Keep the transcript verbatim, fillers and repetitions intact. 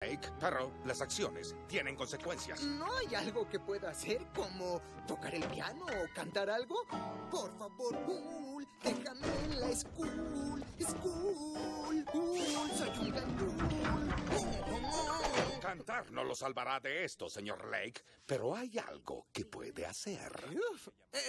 Lake, pero las acciones tienen consecuencias. ¿No hay algo que pueda hacer como tocar el piano o cantar algo? Por favor, Pool, déjame en la school. School, Pool, soy un gran Pool. Cantar no lo salvará de esto, señor Lake, pero hay algo que puede hacer. Uf,